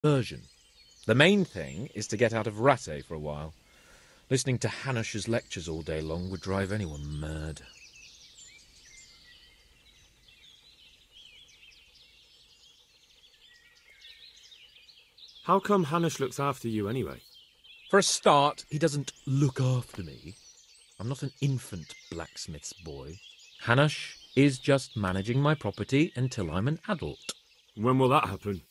version. The main thing is to get out of Rattay for a while. Listening to Hanush's lectures all day long would drive anyone mad. How come Hanush looks after you anyway? For a start, he doesn't look after me. I'm not an infant blacksmith's boy. Hanush is just managing my property until I'm an adult. When will that happen?